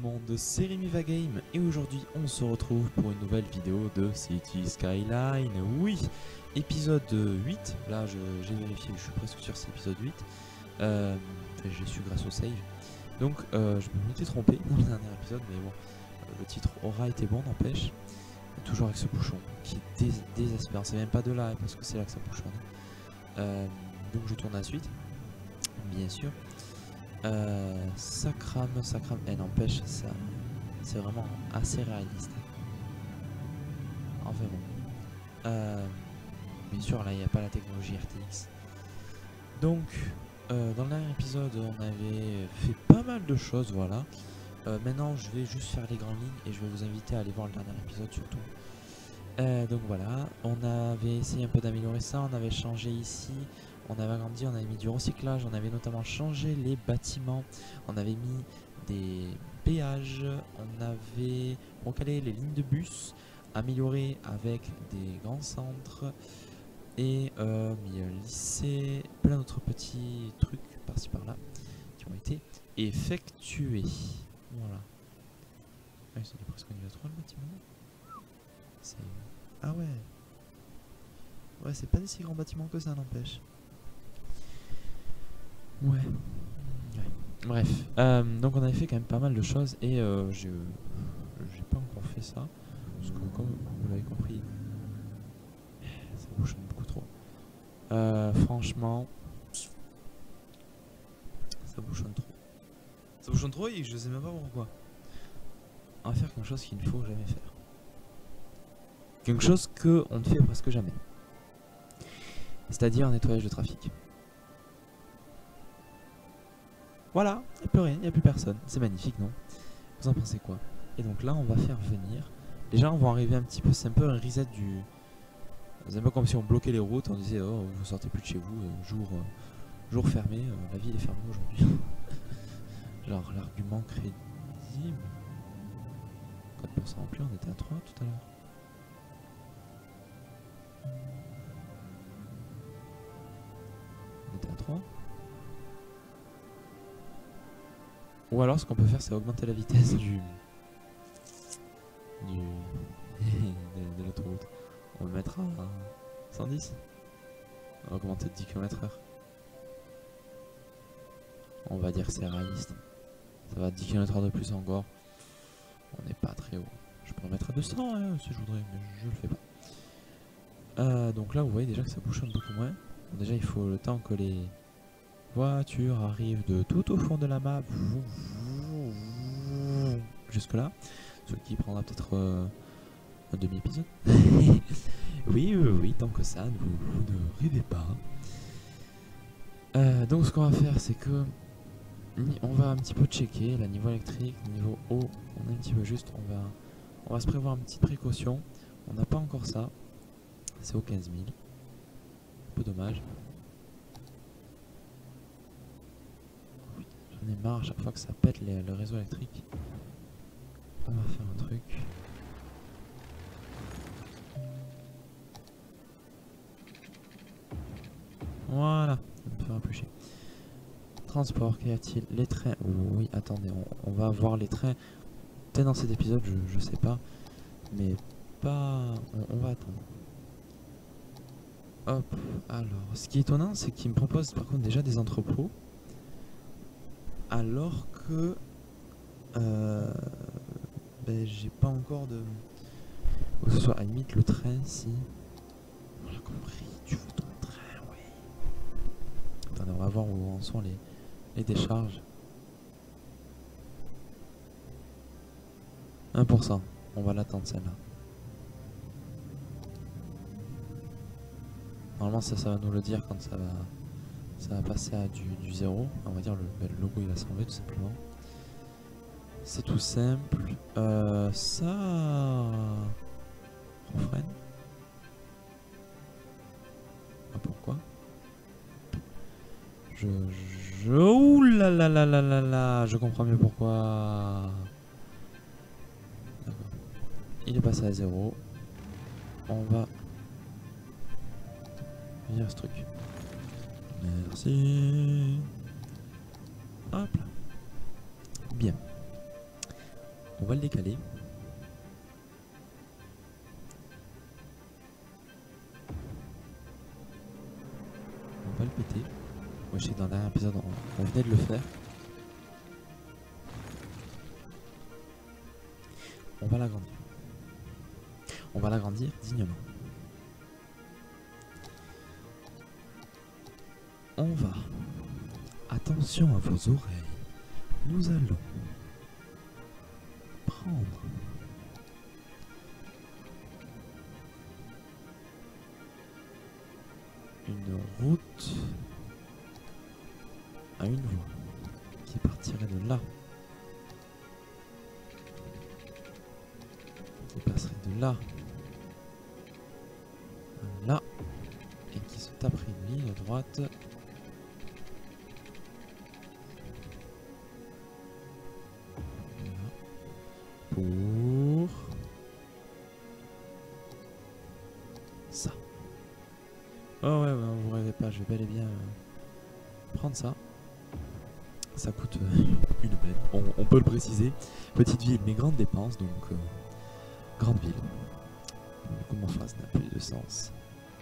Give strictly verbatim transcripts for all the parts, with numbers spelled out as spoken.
monde, c'est RémiVaGame et aujourd'hui on se retrouve pour une nouvelle vidéo de City Skyline. Oui, épisode huit, là j'ai vérifié, je suis presque sûr que c'est épisode huit, euh, enfin, j'ai su grâce au save. Donc euh, je me m'étais trompé dans le dernier épisode, mais bon, euh, le titre aura été bon, n'empêche. Toujours avec ce bouchon qui est dés désespérant, c'est même pas de là hein, parce que c'est là que ça bouchonne. Euh, donc je tourne à la suite, bien sûr. Euh, ça crame, ça crame, et n'empêche, ça c'est vraiment assez réaliste. Enfin bon. Euh, bien sûr, là il n'y a pas la technologie R T X. Donc, euh, dans le dernier épisode, on avait fait pas mal de choses, voilà. Euh, maintenant, je vais juste faire les grandes lignes et je vais vous inviter à aller voir le dernier épisode surtout. Euh, donc voilà, on avait essayé un peu d'améliorer ça, on avait changé ici, on avait agrandi, on avait mis du recyclage, on avait notamment changé les bâtiments, on avait mis des péages, on avait recalé les lignes de bus, amélioré avec des grands centres et euh, mis un lycée, plein d'autres petits trucs par-ci par-là qui ont été effectués. Voilà. Ah, ils sont presque niveau trois le bâtiment. Ah ouais. Ouais, c'est pas des si grands bâtiments que ça, n'empêche. Ouais. ouais. Bref. Euh, donc on avait fait quand même pas mal de choses et euh, j'ai j'ai pas encore fait ça. Parce que comme vous l'avez compris, ça bouchonne beaucoup trop. Euh, franchement, ça bouchonne trop. Ça bouchonne trop et je sais même pas pourquoi. On va faire quelque chose qu'il ne faut jamais faire. Quelque chose qu'on ne fait presque jamais. C'est-à-dire un nettoyage de trafic. Voilà, il n'y a plus rien, il n'y a plus personne. C'est magnifique, non? Vous en pensez quoi? Et donc là, on va faire venir. Les gens vont arriver un petit peu, c'est un peu un reset du... C'est un peu comme si on bloquait les routes, on disait, oh, vous sortez plus de chez vous, euh, jour, euh, jour fermé, euh, la ville est fermée aujourd'hui. Genre, l'argument crédible. quatre pour cent rempli, on était à trois tout à l'heure. On était à trois. Ou alors ce qu'on peut faire c'est augmenter la vitesse du du de, de l'autoroute. On va le mettre à cent dix. On va augmenter de dix kilomètres heure. On va dire que c'est réaliste. Ça va dix kilomètres heure de plus encore. On n'est pas très haut. Je pourrais mettre à deux cents hein, si je voudrais, mais je le fais pas. Euh, donc là vous voyez déjà que ça bouchonne beaucoup moins. Bon, déjà il faut le temps que les voitures arrivent de tout au fond de la map jusque là, ce qui prendra peut-être euh, un demi-épisode. oui, oui, oui, tant que ça, vous, vous ne rêvez pas. Euh, donc ce qu'on va faire, c'est que on va un petit peu checker la niveau électrique, niveau eau, on est un petit peu juste, on va, on va se prévoir une petite précaution. On n'a pas encore ça, c'est au quinze mille, un peu dommage. J'en ai marre à chaque fois que ça pète les, le réseau électrique. On va faire un truc. Voilà, ça me fera plus chier. Transport, qu'y a-t-il? Les trains. Oui, attendez, on, on va voir les trains. Peut-être dans cet épisode, je, je sais pas. Mais pas... On, on va attendre. Hop, alors. Ce qui est étonnant, c'est qu'il me propose par contre déjà des entrepôts. Alors que... Euh... Ben, j'ai pas encore de... Ou que ce soit à la limite le train, si... On l'a compris, tu veux ton train, oui. Attendez, on va voir où en sont les, les décharges. un pour cent, on va l'attendre celle-là. Normalement ça, ça va nous le dire quand ça va, ça va passer à du, du zéro. On va dire le, ben, le logo il va s'enlever tout simplement. C'est tout simple. Euh, ça... Refraine. Ah, pourquoi? Je... je... Ouh là là là là là là. Je comprends mieux pourquoi. D'accord. Il est passé à zéro. On va... Viens ce truc. Merci. Hop là. Bien. On va le décaler. On va le péter. Moi je sais que dans le dernier épisode on, on venait de le faire. On va l'agrandir. On va l'agrandir dignement. On va. Attention à vos oreilles. Nous allons prendre une route à une voie qui partirait de là, qui passerait de là à là et qui se taperait une ligne droite pour ça. Oh ouais, ouais, vous rêvez pas, je vais bel et bien euh, prendre ça. Ça coûte euh, une blinde, on, on peut le préciser. Petite ville mais grande dépense, donc euh, grande ville. Comment phrase n'a plus de sens.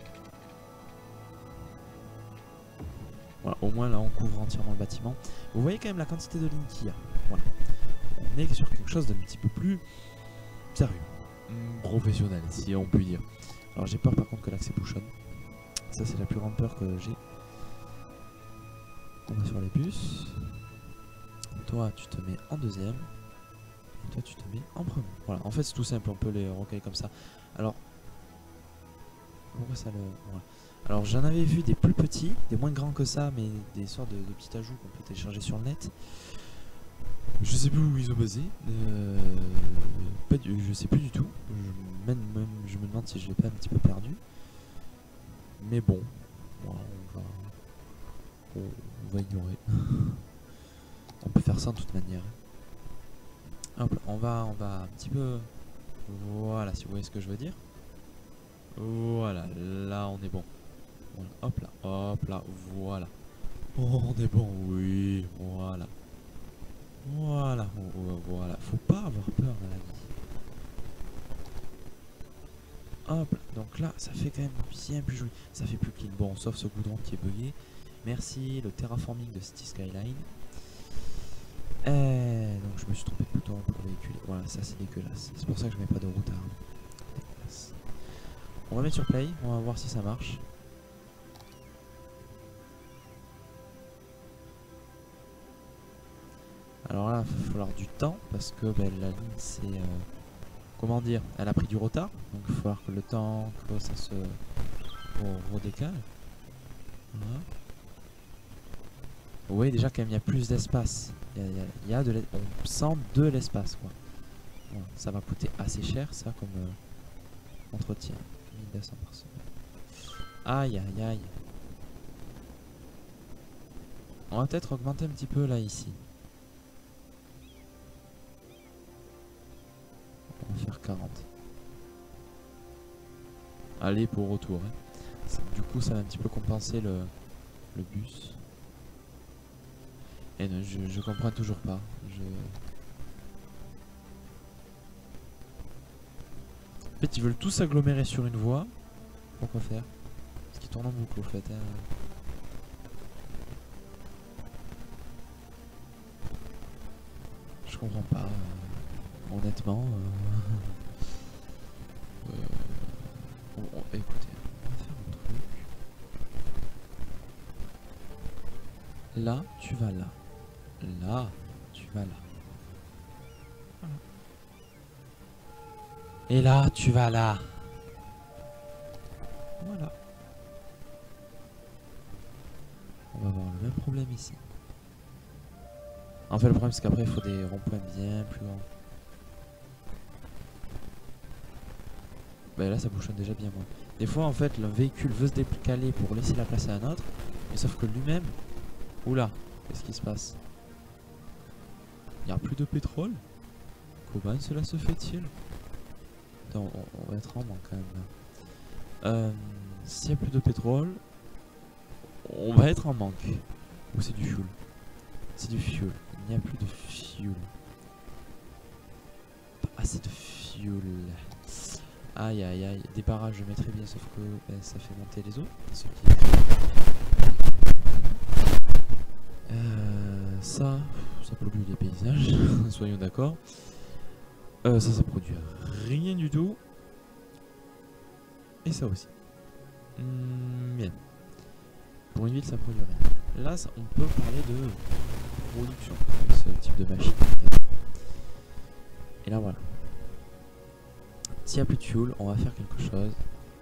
Voilà, au moins là on couvre entièrement le bâtiment. Vous voyez quand même la quantité de lignes qu'il y a. Voilà. On est sur quelque chose d'un petit peu plus sérieux, professionnel si on peut dire. Alors j'ai peur par contre que l'accès bouchonne. Ça c'est la plus grande peur que j'ai. On va sur les bus. Toi tu te mets en deuxième. Et toi tu te mets en premier. Voilà, en fait c'est tout simple, on peut les recaler comme ça. Alors, pourquoi ça le... Voilà. Alors j'en avais vu des plus petits, des moins grands que ça, mais des sortes de, de petits ajouts qu'on peut télécharger sur le net. Je sais plus où ils ont basé. Euh, pas du, je sais plus du tout. Je, même, même, je me demande si je l'ai pas un petit peu perdu. Mais bon, voilà, on va, on, on va ignorer. On peut faire ça de toute manière. Hop, on va, on va un petit peu. Voilà, si vous voyez ce que je veux dire. Voilà, là on est bon. Voilà, hop là, hop là, voilà. Oh, on est bon, oui, voilà. Voilà, voilà. Faut pas avoir peur dans la vie. Hop, donc là, ça fait quand même bien plus joli. Ça fait plus clean. Bon, sauf ce goudron qui est bugué. Merci, le terraforming de City Skyline. Euh, donc je me suis trompé de bouton pour véhiculer. Voilà, ça c'est dégueulasse. C'est pour ça que je mets pas de route à... Dégueulasse. On va mettre sur play, on va voir si ça marche. Alors là, il va falloir du temps parce que ben, la ligne c'est... Euh, comment dire, elle a pris du retard. Donc il va falloir que le temps que ça se redécale. Voilà. Vous voyez déjà quand même il y a plus d'espace. Il y a, il y a, il y a de l'es- on sent de l'espace quoi. Bon, ça va coûter assez cher ça comme euh, entretien. mille deux cents par semaine. Aïe aïe aïe. On va peut-être augmenter un petit peu là ici. On va faire quarante. Allez pour retour. Hein. Ça, du coup ça va un petit peu compenser le, le bus. Et non, je, je comprends toujours pas. Je... En fait, ils veulent tous s'agglomérer sur une voie. Pourquoi faire? Parce qu'ils tournent en boucle, au fait. Hein. Je comprends pas. Euh, honnêtement. Euh... euh... On, on, écoutez, on va faire un truc. Là, tu vas là. Là, tu vas là. Voilà. Et là, tu vas là. Voilà. On va avoir le même problème ici. En fait, le problème, c'est qu'après, il faut des ronds-points bien plus grands. Bah là, ça bouchonne déjà bien moins. Des fois, en fait, le véhicule veut se décaler pour laisser la place à un autre. Mais sauf que lui-même... Oula, qu'est-ce qui se passe? Il n'y a plus de pétrole? Comment cela se fait-il? On, on va être en manque quand même là. Euh, S'il n'y a plus de pétrole, on va être en manque. Ou c'est du fuel? C'est du fuel. Il n'y a plus de fuel. assez de fuel. Aïe aïe aïe, des barrages je mettrais bien, sauf que ben, ça fait monter les eaux. Ce qui... euh, ça, ça pollue les paysages, soyons d'accord. Euh, ça, ça produit rien du tout. Et ça aussi. Mmh, bien. Pour une ville, ça produit rien. Là, ça, on peut parler de production avec ce type de machine. Et là, voilà. S'il n'y a plus de fuel, on va faire quelque chose.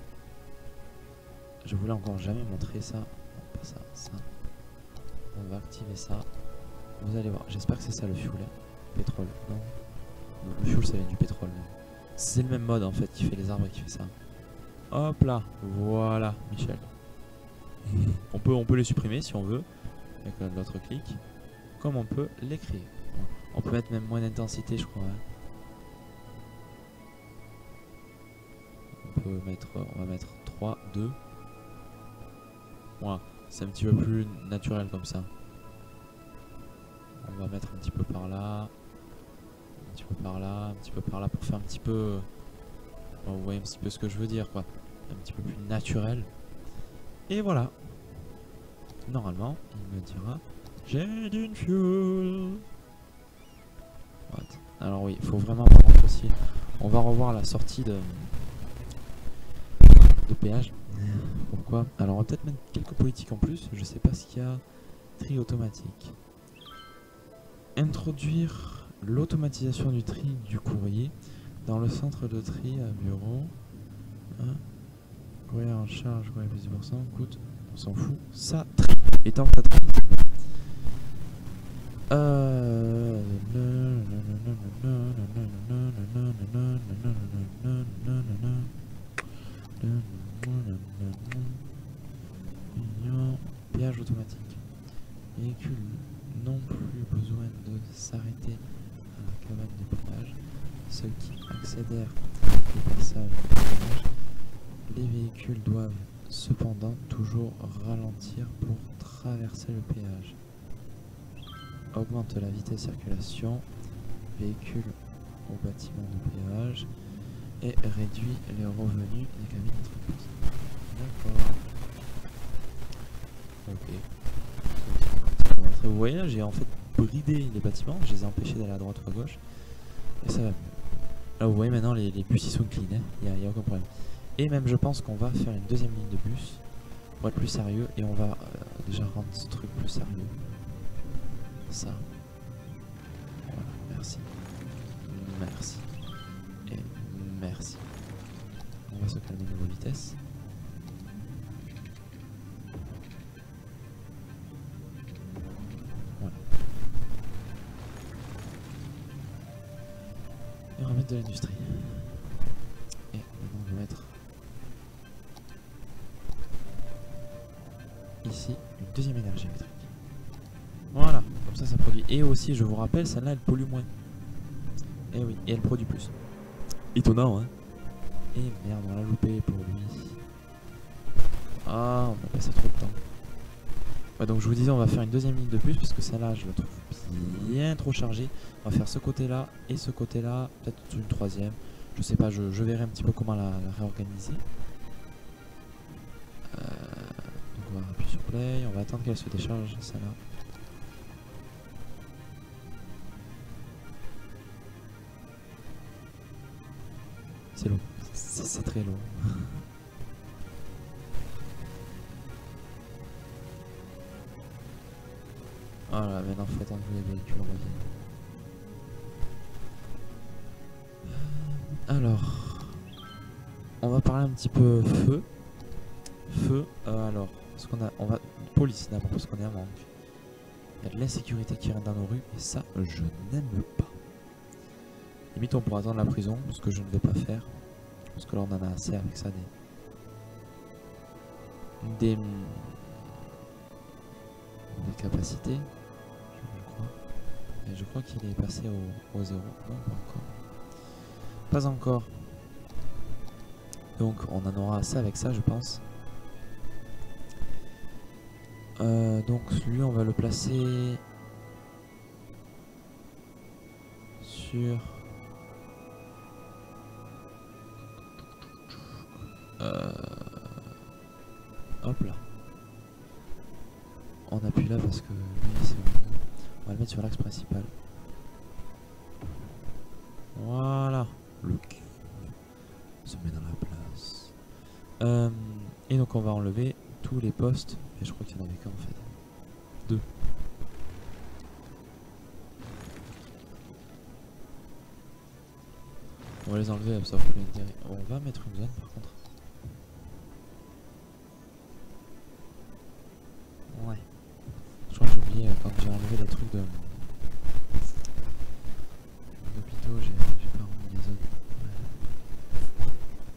Je voulais encore jamais montrer ça. Non, pas ça, ça. On va activer ça. Vous allez voir. J'espère que c'est ça le fuel. Pétrole. Non. Non, le fuel, ça vient du pétrole. C'est le même mode en fait qui fait les arbres et qui fait ça. Hop là. Voilà, Michel. On peut, on peut les supprimer si on veut. Avec l'autre clic. Comme on peut les créer. On peut mettre même moins d'intensité, je crois. Hein. On peut mettre, on va mettre trois, deux. Voilà, c'est un petit peu plus naturel comme ça. On va mettre un petit peu par là, un petit peu par là, un petit peu par là pour faire un petit peu... Bon, vous voyez un petit peu ce que je veux dire quoi. Un petit peu plus naturel. Et voilà. Normalement, il me dira... J'ai d'une fuel. What? Alors oui, il faut vraiment par contre aussi... On va revoir la sortie de... de péage. Pourquoi? Alors on va peut-être mettre quelques politiques en plus. Je sais pas ce qu'il y a. Tri automatique. Introduire l'automatisation du tri du courrier dans le centre de tri à bureau. Hein? Courrier en charge, courrier plus dix pour cent, coûte, on s'en fout. Ça tri. Et tant que ça tri. Euh... Péage automatique. Véhicule n'ont plus besoin de s'arrêter à la cabane de péage. Ceux qui accélèrent le passage du péage. Les véhicules doivent cependant toujours ralentir pour traverser le péage. Augmente la vitesse de circulation. Véhicule au bâtiment de péage. Et réduit les revenus des cabines d'entreprise. D'accord. Ok. Vous voyez là, j'ai en fait bridé les bâtiments, je les ai empêchés d'aller à droite ou à gauche. Et ça va mieux. Là vous voyez maintenant les, les bus ils sont clean, il hein, n'y a, y a aucun problème. Et même je pense qu'on va faire une deuxième ligne de bus pour être plus sérieux. Et on va euh, déjà rendre ce truc plus sérieux. Ça. Voilà, merci. Merci. Et merci. On va se calmer niveau vitesse. Voilà. Et on va mettre de l'industrie. Et maintenant on va mettre ici une deuxième énergie électrique. Voilà, comme ça ça produit. Et aussi je vous rappelle, celle-là elle pollue moins. Et oui, et elle produit plus. Étonnant hein. Et merde, on l'a loupé pour lui. Ah, on a passé trop de temps. Ouais, donc je vous disais, on va faire une deuxième ligne de plus parce que celle-là, je la trouve bien trop chargée. On va faire ce côté-là et ce côté-là, peut-être une troisième. Je sais pas, je, je verrai un petit peu comment la, la réorganiser. Euh, donc on va appuyer sur play, on va attendre qu'elle se décharge, celle-là. C'est long, c'est très long. Voilà, maintenant faut attendre que les véhicules reviennent. Alors, on va parler un petit peu feu. Feu, euh, alors, parce qu'on a, on va police d'abord parce qu'on est à manque. Il y a de l'insécurité qui rentre dans nos rues et ça, je n'aime pas. Limite, on pourra attendre la prison, ce que je ne vais pas faire. Parce que là, on en a assez avec ça. Des, des, des capacités, je crois. Et je crois qu'il est passé au, au zéro. Non, pas encore. Pas encore. Donc, on en aura assez avec ça, je pense. Euh, donc, lui, on va le placer sur... on appuie là parce que lui c'est bon. On va le mettre sur l'axe principal. Voilà. Le cube se met dans la place. Euh, et donc on va enlever tous les postes. Et je crois qu'il y en avait qu'un en fait. Deux. On va les enlever, ça va plus l'intérêt. On va mettre une zone par contre. Ouais. Je crois que j'ai oublié quand j'ai enlevé les trucs de d'hôpitaux, j'ai pas remis les zones. Ouais.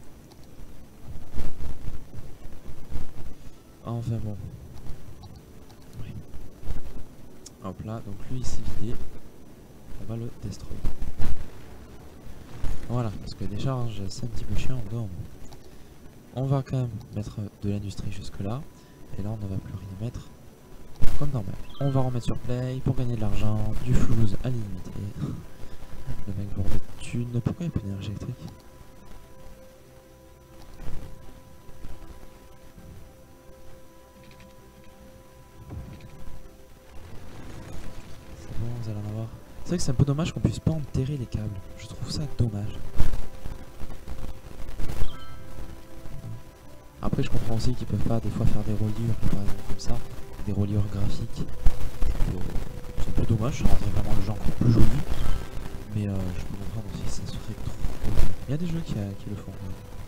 Enfin bon. Oui. Hop là, donc lui il s'est vidé. On va le destroy. Voilà, parce que les charges c'est un petit peu chiant, donc on va quand même mettre de l'industrie jusque là. Et là on ne va plus rien mettre comme normal. On va remettre sur play pour gagner de l'argent, du flouze à l'illimité. Le mec va remettre thune. Pourquoi il n'y a plus d'énergie électrique? C'est bon, vous allez en avoir. C'est vrai que c'est un peu dommage qu'on puisse pas enterrer les câbles. Je trouve ça dommage. Après je comprends aussi qu'ils peuvent pas des fois faire des reliures par exemple comme ça, des reliures graphiques. C'est un peu dommage, ça rendrait vraiment le jeu encore plus joli. Mais euh, je peux comprendre aussi que ça serait trop. Il y a des jeux qui, euh, qui le font.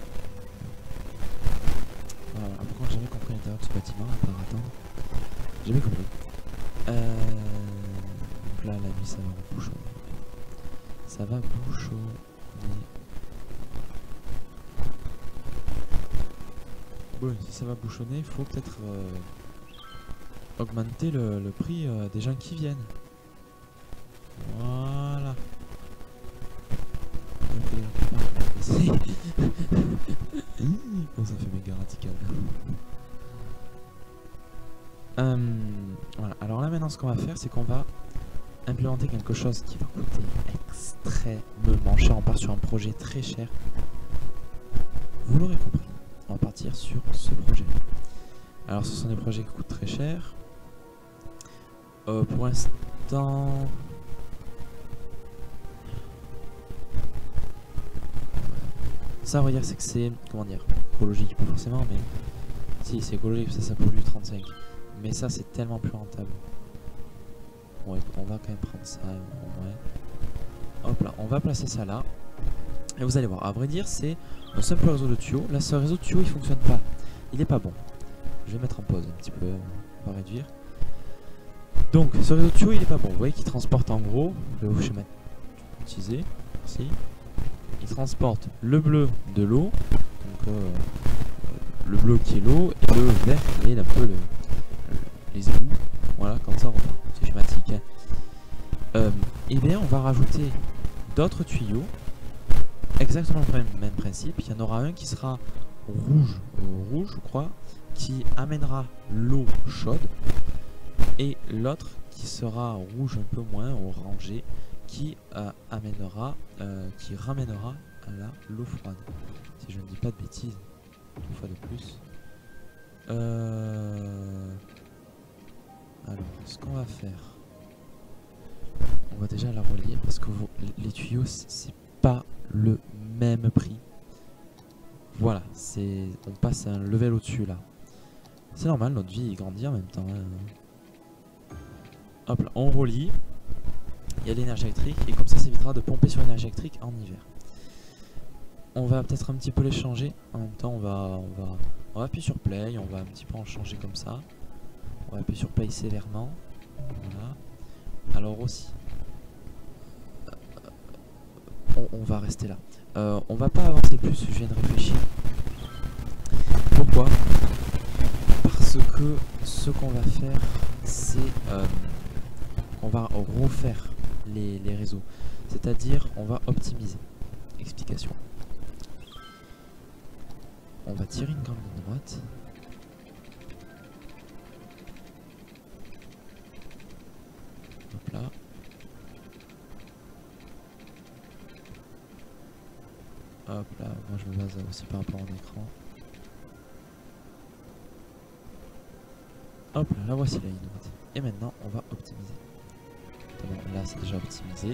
Voilà, par contre j'ai jamais compris l'intérieur de ce bâtiment, à part attendre. J'ai jamais compris. Euh... Donc là la nuit ça va bouchonner. Ça va bouchonner. Bon, si ça va bouchonner, il faut peut-être euh, augmenter le, le prix euh, des gens qui viennent. Voilà. Bon, ça fait méga radical. Euh, voilà. Alors là maintenant ce qu'on va faire, c'est qu'on va implémenter quelque chose qui va coûter extrêmement cher. On part sur un projet très cher. Vous l'aurez compris. On va partir sur ce projet. Alors ce sont des projets qui coûtent très cher. Euh, pour l'instant... Ça, on va dire, c'est que c'est, comment dire, écologique, pas forcément, mais... Si, c'est écologique, ça, ça pollue trente-cinq. Mais ça, c'est tellement plus rentable. Ouais, on va quand même prendre ça, ouais. Hop là, on va placer ça là. Et vous allez voir, à vrai dire, c'est un simple réseau de tuyaux. Là, ce réseau de tuyaux, il fonctionne pas. Il est pas bon. Je vais mettre en pause un petit peu, on va réduire. Donc, ce réseau de tuyaux, il est pas bon. Vous voyez qu'il transporte en gros, je vais vous schématiser, merci. Il transporte le bleu de l'eau, donc euh, le bleu qui est l'eau, et le vert qui est un peu le, les égouts. Voilà, comme ça, c'est schématique. Hein. Euh, et bien, on va rajouter d'autres tuyaux. Exactement le même, même principe, il y en aura un qui sera rouge, euh, rouge je crois, qui amènera l'eau chaude, et l'autre qui sera rouge un peu moins, orangé, qui euh, amènera, euh, qui ramènera à l'eau froide, si je ne dis pas de bêtises, une fois de plus. Euh... Alors, ce qu'on va faire, on va déjà la relier, parce que vous, les tuyaux, c'est pas le même prix. Voilà, c'est on passe à un level au-dessus là. C'est normal, notre vie il grandit en même temps. Hein. Hop là, on relie. Il y a l'énergie électrique et comme ça, ça évitera de pomper sur l'énergie électrique en hiver. On va peut-être un petit peu les changer. En même temps, on va, on va, on va appuyer sur play. On va un petit peu en changer comme ça. On va appuyer sur play sévèrement. Voilà. Alors aussi, on, on va rester là. Euh, on va pas avancer plus, je viens de réfléchir. Pourquoi? Parce que ce qu'on va faire, c'est euh, on va refaire les, les réseaux. C'est-à-dire, on va optimiser. Explication. On va tirer une grande ligne droite. Hop là. Hop là, moi je me base aussi par rapport à mon écran. Hop là, la voici la ligne droite. Et maintenant, on va optimiser. Bon, là, c'est déjà optimisé.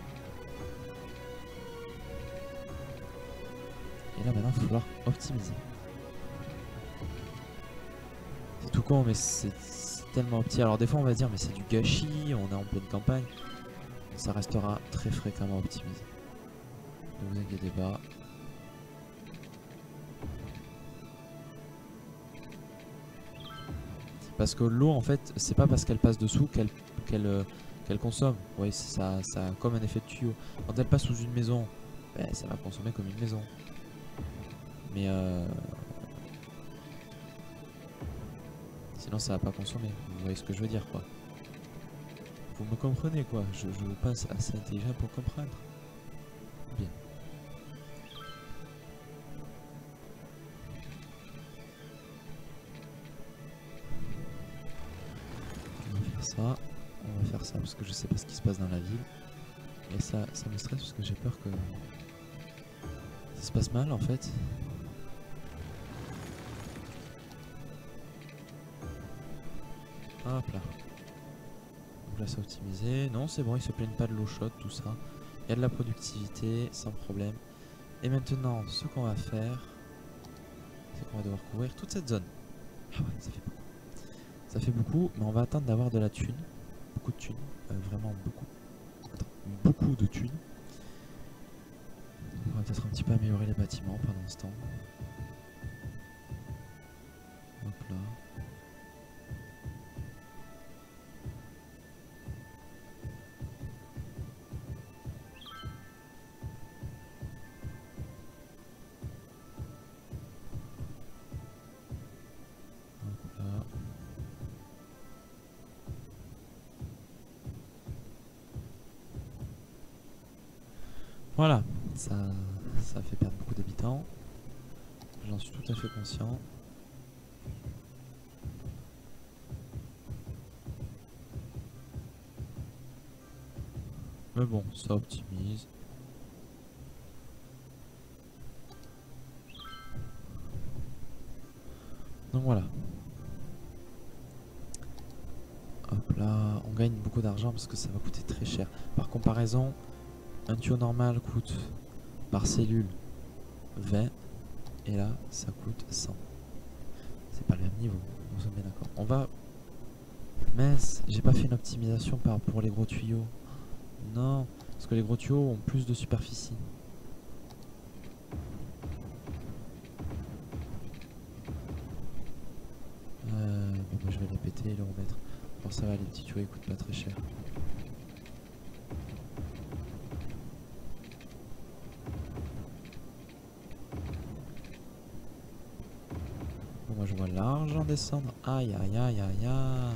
Et là, maintenant, il va falloir optimiser. C'est tout con, mais c'est tellement petit. Alors, des fois, on va dire, mais c'est du gâchis, on est en pleine campagne. Ça restera très fréquemment optimisé. Ne vous inquiétez pas. Parce que l'eau, en fait, c'est pas parce qu'elle passe dessous qu'elle qu'elle euh, qu'elle consomme. Vous voyez, ça, ça a comme un effet de tuyau. Quand elle passe sous une maison, ben, ça va consommer comme une maison. Mais euh... sinon, ça va pas consommer. Vous voyez ce que je veux dire, quoi. Vous me comprenez, quoi. Je, je vous pense assez intelligent pour comprendre. Bien. On va faire ça. On va faire ça parce que je sais pas ce qui se passe dans la ville. Et ça, ça me stresse parce que j'ai peur que ça se passe mal, en fait. Hop là. Donc là c'est optimisé. Non c'est bon, ils se plaignent pas de l'eau chaude, tout ça. Il y a de la productivité, sans problème. Et maintenant, ce qu'on va faire, c'est qu'on va devoir couvrir toute cette zone. Ah ouais, ça fait beaucoup. Ça fait beaucoup, mais on va attendre d'avoir de la thune. Beaucoup de thunes. Euh, vraiment beaucoup. Attends, beaucoup de thunes. On va peut-être un petit peu améliorer les bâtiments pendant ce temps. Hop là. Voilà, ça, ça fait perdre beaucoup d'habitants. J'en suis tout à fait conscient. Mais bon, ça optimise. Donc voilà. Hop là, on gagne beaucoup d'argent parce que ça va coûter très cher. Par comparaison, un tuyau normal coûte par cellule vingt et là ça coûte cent. C'est pas le même niveau, nous sommes bien d'accord. On va... Mince, j'ai pas fait une optimisation par pour les gros tuyaux. Non, parce que les gros tuyaux ont plus de superficie. Euh, bon, bah, je vais les péter et les remettre. Alors ça va, les petits tuyaux ils coûtent pas très cher. Bon, moi je vois l'argent descendre. Aïe aïe aïe aïe aïe.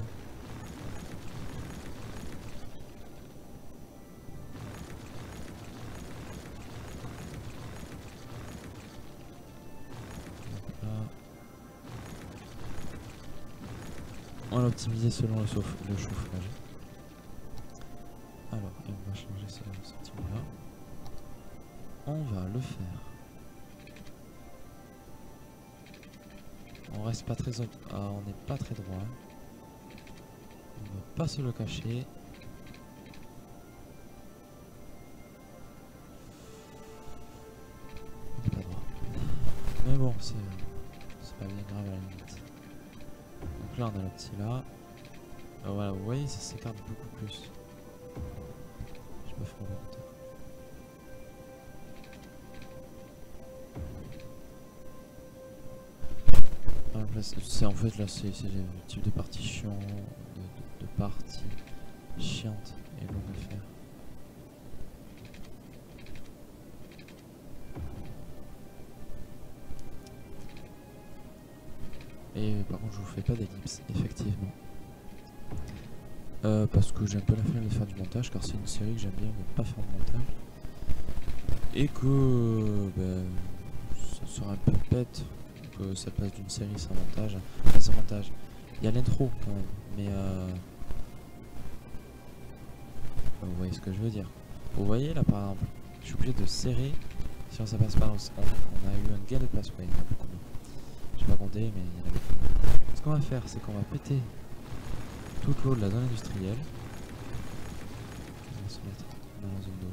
On l'a optimisé selon le, chauffe, le chauffage. Alors, et on va changer ce, ce petit bout là. On va le faire. On reste pas très... Ah, on n'est pas très droit. On ne va pas se le cacher. On n'est pas droit. Mais bon, c'est pas bien grave à la limite. Donc là on a le petit là. Euh, voilà, vous voyez, ça s'écarte beaucoup plus. Je peux faire le compteur. C'est en fait là, c'est le type de partition, de, de, de partie chiante et longue à faire. Et par contre je vous fais pas d'ellipse, effectivement. Euh, parce que j'ai un peu la flemme de faire du montage, car c'est une série que j'aime bien ne pas faire de montage. Et que ben, ça serait un peu bête que ça passe d'une série sans montage. Enfin, sans montage. Il y a l'intro quand même, mais euh... vous voyez ce que je veux dire. Vous voyez là par exemple, je suis obligé de serrer, sinon ça passe pas. On, on a eu un gain de place, ouais, il y en a beaucoup. J'ai pas compté, mais il y en a beaucoup. Ce qu'on va faire, c'est qu'on va péter toute l'eau de la zone industrielle. On va se mettre dans la zone d'eau.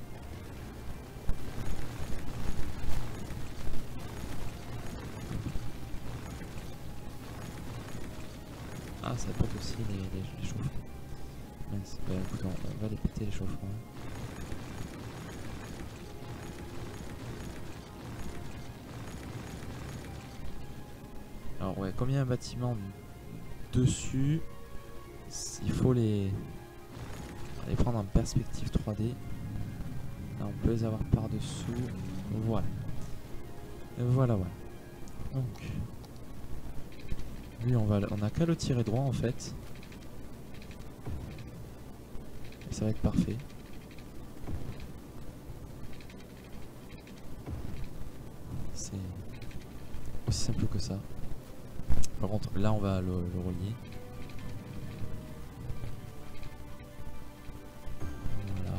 Ah, ça pète aussi les, les, les chauffe-eau. Mince, bah écoute, on, on va les péter les chauffe-eau. Alors ouais, comme il y a un bâtiment dessus, il faut les, les prendre en perspective trois D. Là on peut les avoir par dessous. Voilà. Et voilà, voilà. Donc lui on va, on a qu'à le tirer droit en fait. Et ça va être parfait. C'est aussi simple que ça. Par contre là on va le, le relier. Voilà.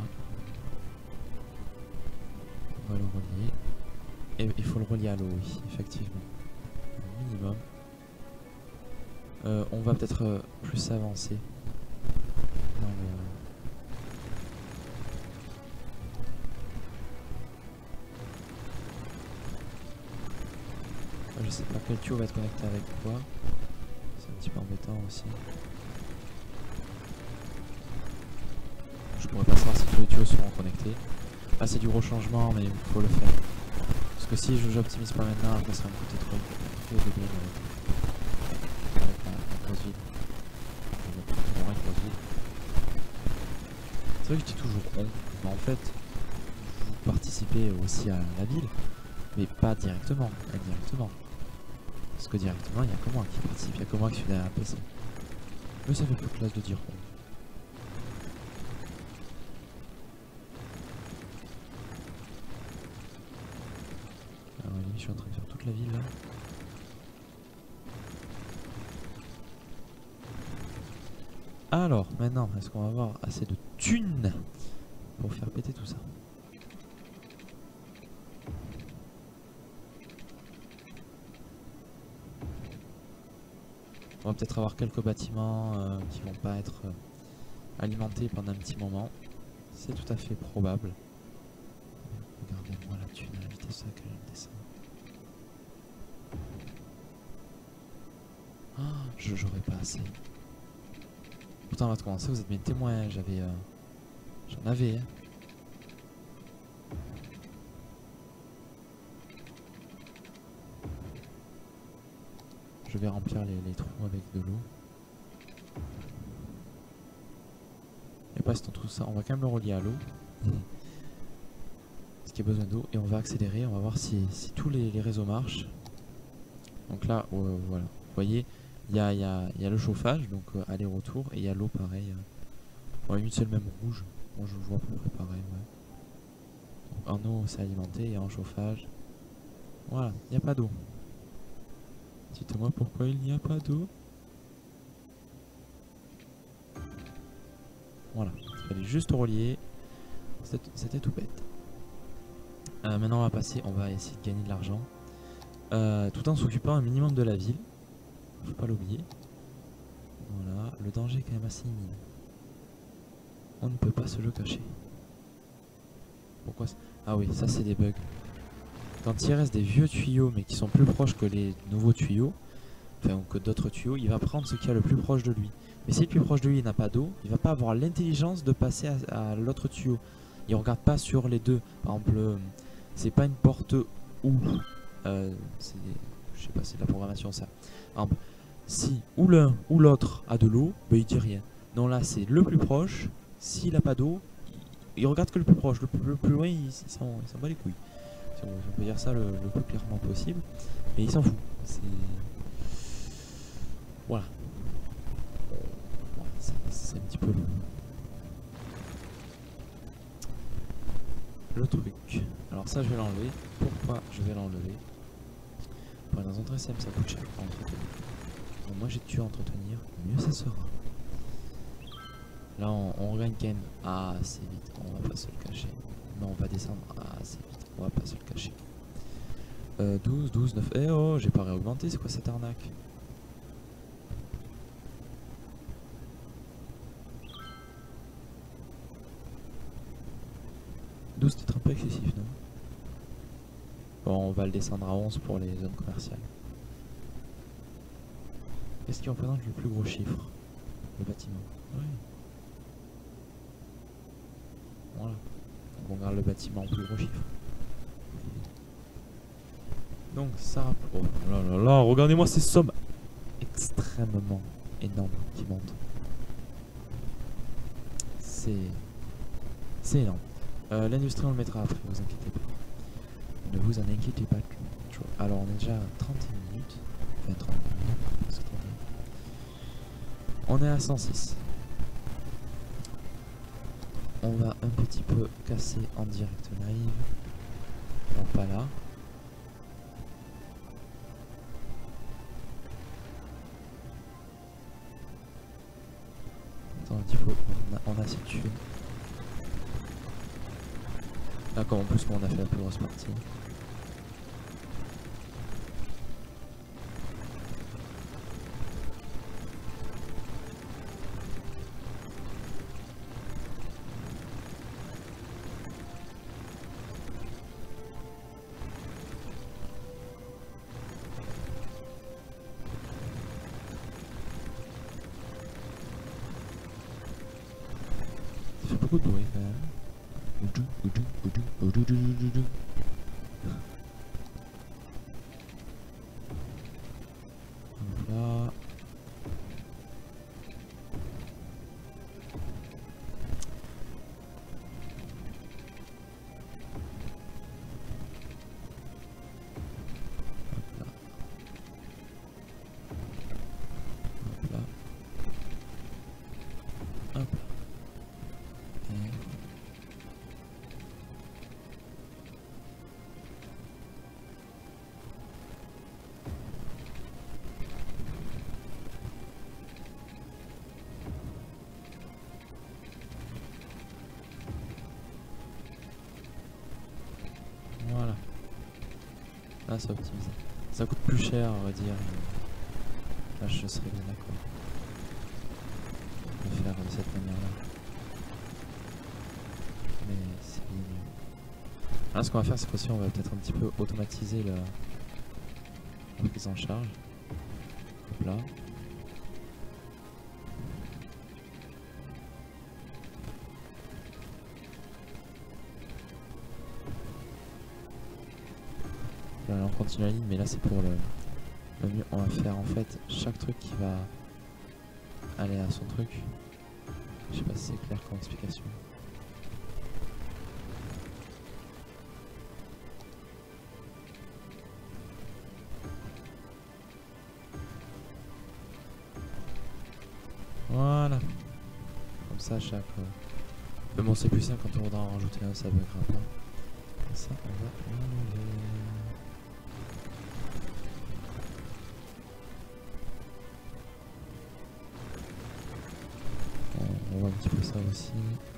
On va le relier. Et il faut le relier à l'eau, oui, effectivement. Au minimum. Euh, on va peut-être euh, plus avancer dans le... Je sais pas quel tuyau va être connecté avec quoi. C'est un petit peu embêtant aussi. Je pourrais pas savoir si tous les tuyaux seront connectés. Là c'est du rechangement mais il faut le faire. Parce que si je j'optimise pas maintenant, après ça va me coûter trop. trop de bien avec, avec la, la cause vide. C'est vrai que je dis toujours on, mais en fait vous participez aussi à la ville, mais pas directement, indirectement. Parce que directement, il n'y a que moi qui participe, il n'y a que moi qui suis derrière un P C. Mais ça fait plus classe de dire on. Alors je suis en train de faire toute la ville là. Alors, maintenant, est-ce qu'on va avoir assez de thunes pour faire péter tout ça? On va peut-être avoir quelques bâtiments euh, qui vont pas être euh, alimentés pendant un petit moment. C'est tout à fait probable. Regardez-moi la thune à la vitesse à laquelle elle descend. Ah, je j'aurais pas assez. Pourtant, on va commencer, vous êtes mes témoins. J'avais. Euh, J'en avais. Hein. Je vais remplir les, les trous avec de l'eau. Et pas dans tout ça, on va quand même le relier à l'eau. Parce qu'il y a besoin d'eau. Et on va accélérer, on va voir si, si tous les, les réseaux marchent. Donc là, euh, voilà. Vous voyez, il y a, y, a, y a le chauffage, donc euh, aller-retour. Et il y a l'eau pareil. Euh. Ouais, une seule même rouge. Bon, je vois à peu près pareil. Ouais. Donc, en eau, c'est alimenté. Et en chauffage. Voilà, il n'y a pas d'eau. Dites-moi pourquoi il n'y a pas d'eau. Voilà, il fallait juste relier. C'était tout bête. Euh, maintenant on va passer, on va essayer de gagner de l'argent. Euh, tout en s'occupant un minimum de la ville. Faut pas l'oublier. Voilà, le danger est quand même assez imminent. On ne peut pas se le cacher. Pourquoi? Ah oui, ça c'est des bugs. Quand il reste des vieux tuyaux mais qui sont plus proches que les nouveaux tuyaux, enfin ou que d'autres tuyaux, il va prendre ce qu'il y a le plus proche de lui. Mais si le plus proche de lui n'a pas d'eau, il va pas avoir l'intelligence de passer à, à l'autre tuyau. Il regarde pas sur les deux. Par exemple, euh, c'est pas une porte ou euh, je sais pas, c'est de la programmation ça. Par exemple, si ou l'un ou l'autre a de l'eau, ben il dit rien. Non, là c'est le plus proche. S'il a pas d'eau, il, il regarde que le plus proche. Le plus, le plus loin, il, il s'en bat les couilles. Si on, on peut dire ça le, le plus clairement possible. Mais il s'en fout. C'est voilà. Voilà, c'est un petit peu long. Le truc. Alors ça je vais l'enlever. Pourquoi je vais l'enlever? Pour dans un très simple, ça coûte cher à entretenir. Donc moi j'ai tué à entretenir, mieux ça sera. Là on, on regagne quand même assez vite, on va pas se le cacher. Mais on va descendre assez vite, on va pas se le cacher. Euh, douze, douze, neuf. Eh oh, j'ai pas réaugmenté, c'est quoi cette arnaque? douze c'est un peu excessif, non? Bon, on va le descendre à onze pour les zones commerciales. Qu'est-ce qui représente le plus gros chiffre? Le bâtiment. Oui. Voilà. Donc on garde le bâtiment en plus gros chiffre. Donc ça... Oh là là là, regardez-moi ces sommes extrêmement énormes qui montent. C'est... C'est énorme. Euh, L'industrie on le mettra après, vous inquiétez pas. Ne vous en inquiétez pas. Alors on est déjà à trente et un minutes. Enfin trente minutes. trente et un. On est à cent six. On va un petit peu casser en direct live. Non, pas là. Attends, il faut... On a, on a cette thune. D'accord, en plus, on a fait la plus grosse partie. Ça fait beaucoup de bruit quand même. Voilà. Hop là. Hop là. Hop là. Et... Voilà. Là, c'est optimisé. Ça coûte plus cher, on va dire. Là, je serais bien d'accord de faire de cette manière-là. Mais c'est bien mieux. Là, ce qu'on va faire, c'est qu'aussi, on va peut-être un petit peu automatiser la, la prise en charge. Hop là. Là, on continue la ligne, mais là c'est pour le, le mieux. On va faire en fait chaque truc qui va aller à son truc. Je sais pas si c'est clair comme explication. Voilà. Comme ça, chaque. Euh... Mais bon, c'est plus simple quand on voudra en rajouter un, ça buggera pas. Et ça, on va l'enlever. On voit un petit peu ça aussi.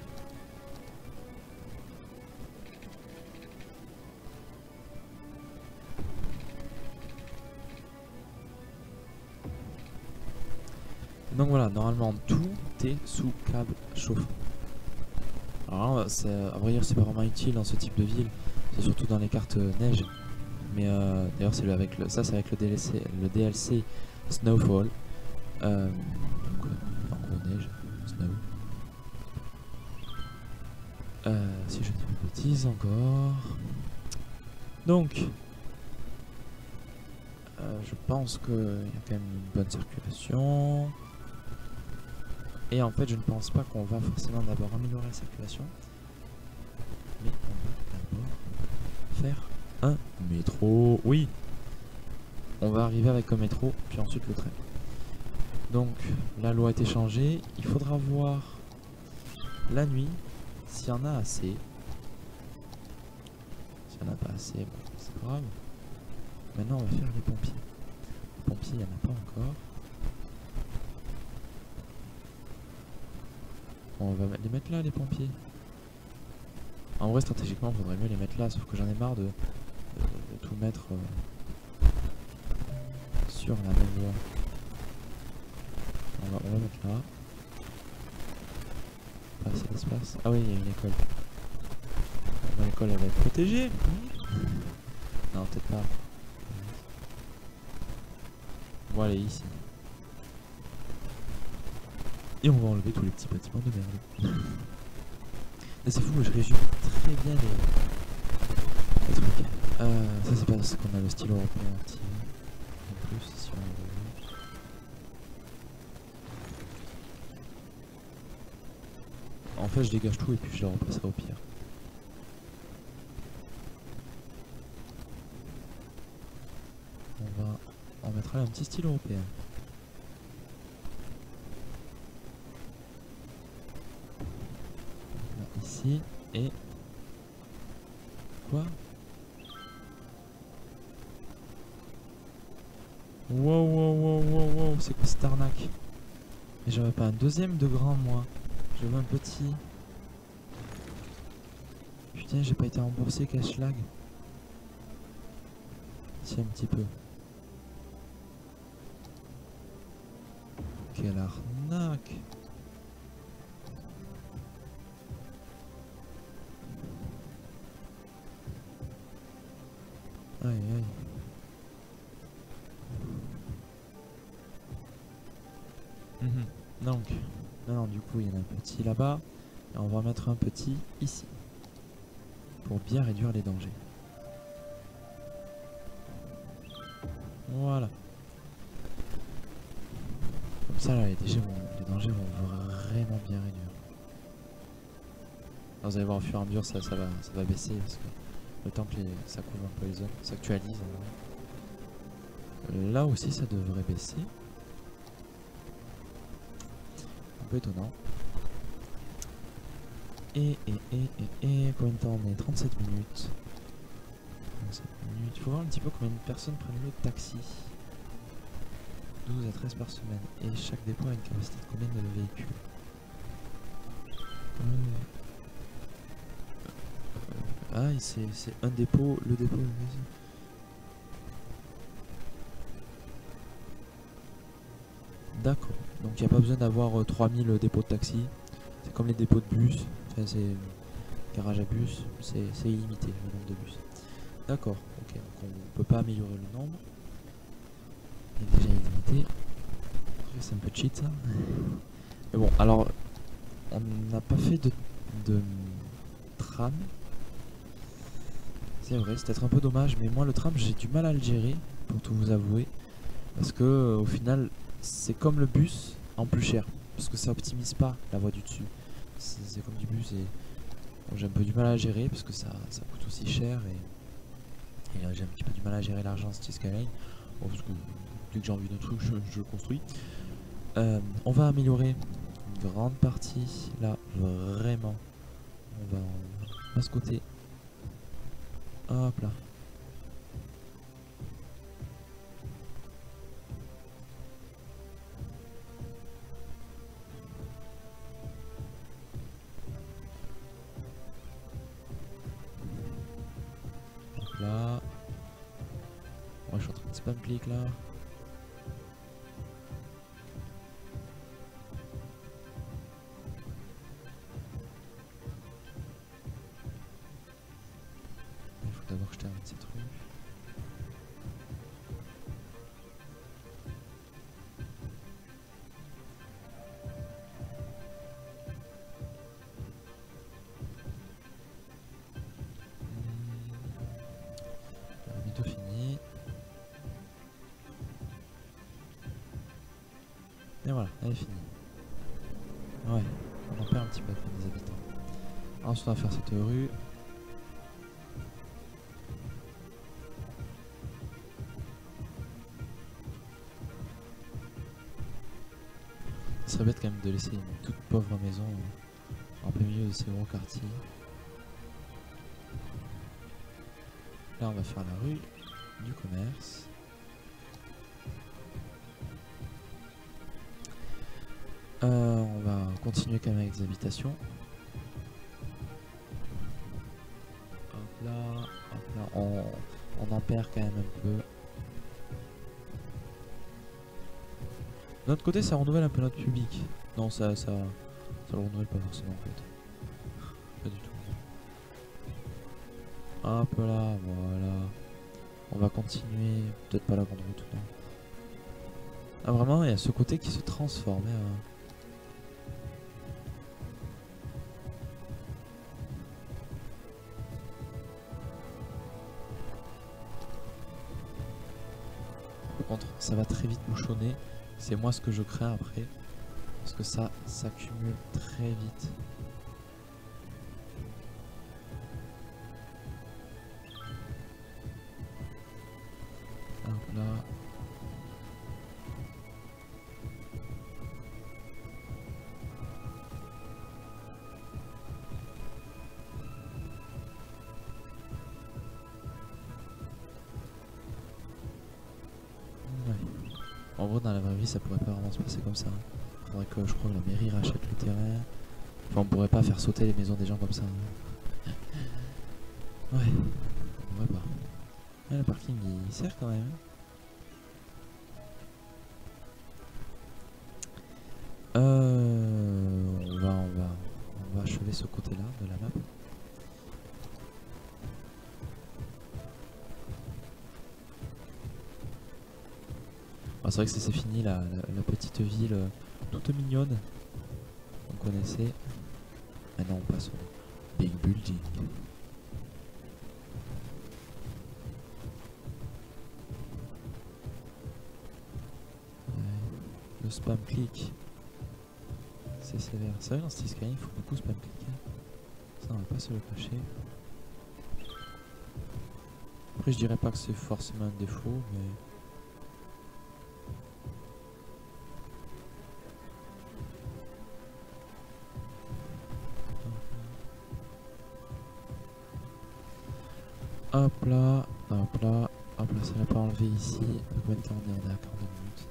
Donc voilà, normalement tout est sous câble chauffant. Alors là, à vrai dire, c'est pas vraiment utile dans ce type de ville, c'est surtout dans les cartes euh, neige. Mais euh, d'ailleurs, c'est avec le, ça, c'est avec le D L C, le D L C Snowfall. Euh, donc, euh, en gros neige, snow. Euh, si je dis pas de bêtises encore. Donc, euh, je pense qu'il y a quand même une bonne circulation. Et en fait, je ne pense pas qu'on va forcément d'abord améliorer la circulation, mais on va d'abord faire un métro. Oui, on va arriver avec un métro, puis ensuite le train. Donc, la loi a été changée. Il faudra voir la nuit s'il y en a assez. S'il n'y en a pas assez, bon, c'est grave. Maintenant, on va faire les pompiers. Les pompiers, il n'y en a pas encore. On va les mettre là, les pompiers. En vrai, stratégiquement, il faudrait mieux les mettre là, sauf que j'en ai marre de, de, de tout mettre euh, sur la même voie. On va, on va mettre là. Pas assez d'espace. Ah oui, il y a une école. On va école elle va être protégée. Non, peut-être pas. Bon, allez, ici. Et on va enlever tous les petits bâtiments de merde. Et c'est fou, je résume très bien les, les trucs. Euh, ça, c'est parce qu'on a le style européen activé. En plus, si on veut. En fait, je dégage tout et puis je le repasserai au pire. On va en mettre un petit style européen. Là, ici et quoi? Wow wow wow wow wow, c'est quoi cette arnaque? Mais j'avais pas un deuxième de grand moi. Je veux un petit. Putain, j'ai pas été remboursé, cash lag. Si, un petit peu. Quelle arnaque. Aïe aïe. Mmh. Donc, non, non, du coup, il y en a un petit là-bas. Et on va mettre un petit ici. Pour bien réduire les dangers. Voilà. Comme ça, là, les, dangers vont, les dangers vont vraiment bien réduire. Alors, vous allez voir, au fur et à mesure, ça, ça, va, ça va baisser. Parce que le temps que les, ça couvre un peu les zones, s'actualise. Là aussi, ça devrait baisser. Un peu étonnant. Et, et, et, et, et, combien de temps on est? trente-sept minutes. trente-sept minutes. Il faut voir un petit peu combien de personnes prennent le taxi. douze à treize par semaine. Et chaque dépôt a une capacité de combien de véhicules? euh, Ah, c'est un dépôt, le dépôt. D'accord. Donc il n'y a pas besoin d'avoir euh, trois mille dépôts de taxi. C'est comme les dépôts de bus. Enfin, c'est garage à bus. C'est illimité le nombre de bus. D'accord. Ok. Donc on peut pas améliorer le nombre. Il est déjà illimité. C'est un peu cheat ça. Mais bon, alors on n'a pas fait de, de tram. C'est vrai, c'est peut-être un peu dommage, mais moi le tram j'ai du mal à le gérer, pour tout vous avouer. Parce que euh, au final, c'est comme le bus en plus cher. Parce que ça optimise pas la voie du dessus. C'est comme du bus et bon, j'ai un peu du mal à gérer parce que ça, ça coûte aussi cher. Et, et euh, j'ai un petit peu du mal à gérer l'argent City Skyline. Bon, parce que dès que j'ai envie d'un truc, je, je le construis. Euh, on va améliorer une grande partie là, vraiment. On va en... à ce côté. Hop là. Donc là. Moi je suis en train de spam click là. Il faut d'abord que je termine cette rue. Bientôt fini. Et voilà, elle est finie. Ouais, on en perd un petit peu des habitants. Ensuite on va faire cette rue. Ce serait bête quand même de laisser une toute pauvre maison en plein milieu de ces gros quartiers. Là on va faire la rue du commerce. Euh, on va continuer quand même avec des habitations. Hop là, hop là, on, on en perd quand même un peu. De notre côté ça renouvelle un peu notre public. Non ça, ça, ça le renouvelle pas forcément en fait. Pas du tout. Hop là, voilà. On va continuer. Peut-être pas la grande route, non. Ah vraiment, il y a ce côté qui se transforme. Hein. Par contre, ça va très vite bouchonner. C'est moi ce que je crains après. Parce que ça s'accumule très vite. Hop là. Ouais. En vrai, dans la vraie vie, ça pourrait pas vraiment se passer comme ça. Faudrait que, je crois, que la mairie rachète le terrain. Enfin, on pourrait pas faire sauter les maisons des gens comme ça. Hein. Ouais, on pourrait pas. Ouais, le parking, il sert quand même. Euh, on va, on va, on va achever ce côté-là de la map. Ah, c'est vrai que c'est fini la, la, la petite ville euh, toute mignonne qu'on connaissait. Maintenant on passe au big building. Ouais, le spam click. C'est sévère. C'est vrai dans City Skyline il faut beaucoup spam cliquer. Ça on va pas se le cacher. Après je dirais pas que c'est forcément un défaut mais... Hop là, hop là, hop là, ça l'a pas enlevé ici. Combien de temps on est? On est à quarante minutes.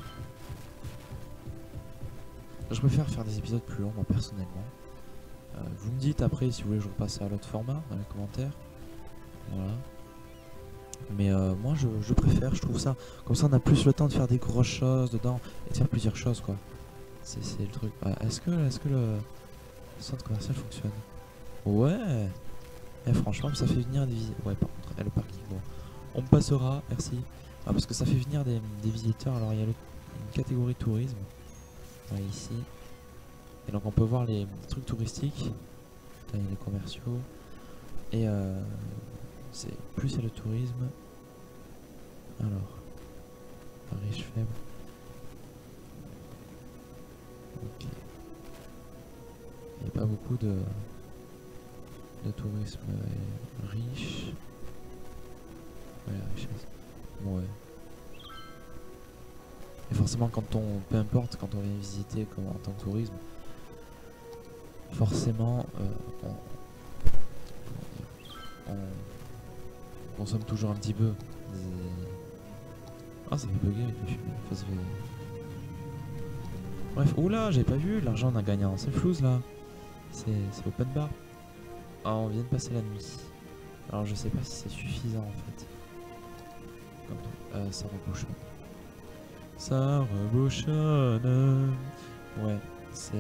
Je préfère faire des épisodes plus longs, moi personnellement. Euh, vous me dites après si vous voulez que je repasse à l'autre format dans les commentaires. Voilà. Mais euh, moi je, je préfère, je trouve ça. Comme ça on a plus le temps de faire des grosses choses dedans et de faire plusieurs choses quoi. C'est le truc. Ah, est-ce que, est-ce que le centre commercial fonctionne? Ouais. Eh, franchement ça fait venir des visiteurs. Ouais par contre, eh, le parking bon. On me passera, merci. Ah, parce que ça fait venir des, des visiteurs. Alors il y a le, une catégorie tourisme. Ouais, ici. Et donc on peut voir les trucs touristiques. Là il y a les commerciaux. Et euh, c'est plus c'est le tourisme. Alors. Riche faible. Ok. Il n'y a pas beaucoup de, de tourisme euh, riche. Ouais, la richesse. Ouais. Et forcément quand on, peu importe, quand on vient visiter comme en tant que tourisme, forcément euh, on, on consomme toujours un petit peu. Des... Ah ça fait bugger avec les fumées. Enfin, ça fait... Bref, oula, j'ai pas vu, l'argent on a gagné en self-loose là. C'est open bar. Ah on vient de passer la nuit. Alors je sais pas si c'est suffisant en fait. Comme euh, ça rebouchonne. Ça rebouchonne. Ouais, c'est...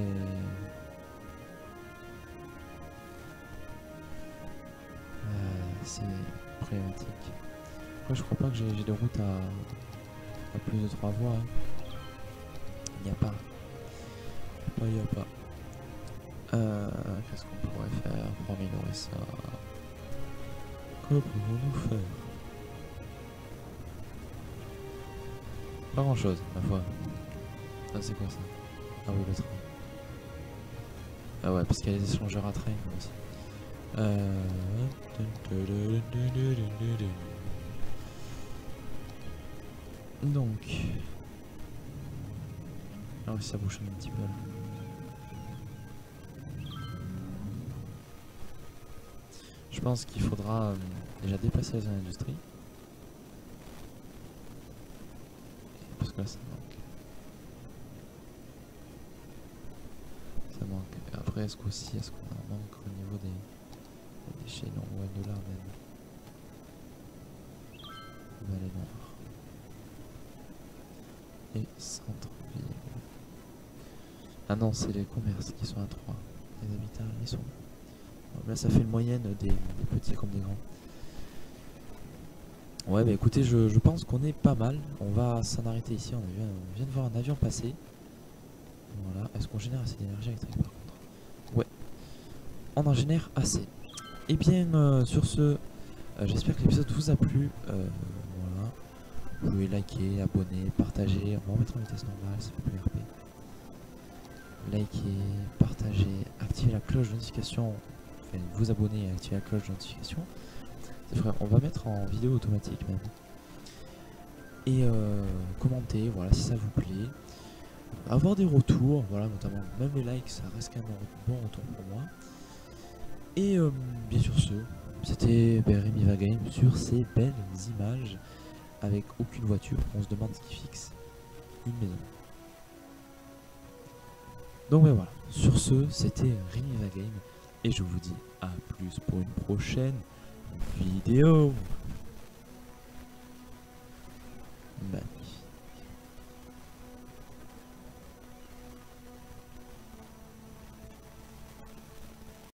Euh, c'est problématique. Après je crois pas que j'ai des routes à... à plus de trois voies. Il n'y a pas. Il n'y a pas. Euh, Qu'est-ce qu'on pourrait faire pour améliorer ça? Que pouvons-nous faire? Pas grand chose, ma foi. Ah, c'est quoi ça? Ah oui, le train. Ah ouais, parce qu'il y a les échangeurs à train aussi. Euh... Donc... Ah oui, ça bouchonne un petit peu là. Je pense qu'il faudra euh, déjà dépasser la zone industrie. Parce que là ça manque. Ça manque. Après est-ce qu'aussi est-ce qu'on en manque au niveau des, des déchets? Non, ouais de là même. Vallée Noire. Et centre-ville. Ah non, c'est les commerces qui sont à trois. Les habitants ils sont Là ça fait une moyenne des, des petits comme des grands. Ouais bah écoutez, je, je pense qu'on est pas mal. On va s'en arrêter ici. On, a vu, on vient de voir un avion passer. Voilà. Est-ce qu'on génère assez d'énergie électrique par contre? Ouais. On en génère assez. Et bien euh, sur ce, euh, j'espère que l'épisode vous a plu. Euh, voilà. Vous pouvez liker, abonner, partager. On va remettre en vitesse normale, ça fait plus R P. Liker, partager, activer la cloche de notification. Enfin, vous abonner et activer la cloche de notification. Vrai, on va mettre en vidéo automatique même. Et euh, commenter, voilà, si ça vous plaît. Avoir des retours, voilà, notamment même les likes, ça reste quand même un bon retour pour moi. Et euh, bien sûr ce, c'était ben, Rémi Vagame sur ces belles images avec aucune voiture. On se demande ce qui fixe une maison. Donc ben voilà, sur ce, c'était Rémi Vagame et je vous dis à plus pour une prochaine vidéo. Magnifique.